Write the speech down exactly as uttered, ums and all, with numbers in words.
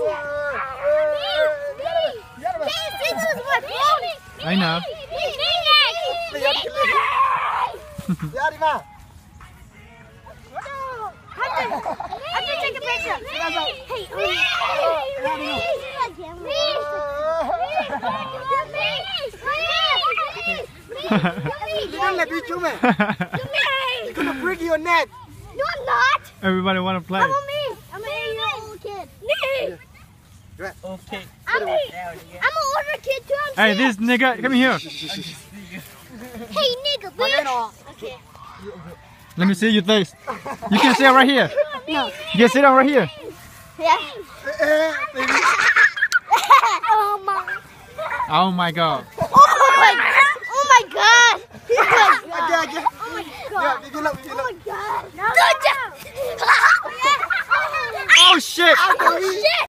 I know. I'm gonna take a picture. You're gonna break your neck. No, I'm not. Everybody want to play. How about me? I'm an eight-year-old kid. Me. Okay. I'm, a, I'm an older kid too. I'm Hey, this nigga, come here. Hey, nigga, bitch. Okay. Let me see your face. You can sit right here. No. You can sit down right here. Yeah. Oh my. Oh my god. Oh my. Oh my god. Oh my god. Oh my god. Oh my god. No. Oh shit. Oh shit.